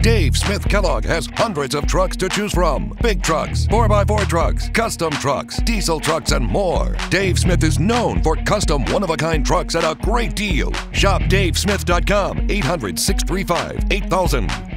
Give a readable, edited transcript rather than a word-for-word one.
Dave Smith Kellogg has hundreds of trucks to choose from. Big trucks, 4x4 trucks, custom trucks, diesel trucks, and more. Dave Smith is known for custom one-of-a-kind trucks at a great deal. Shop DaveSmith.com, 800-635-8000.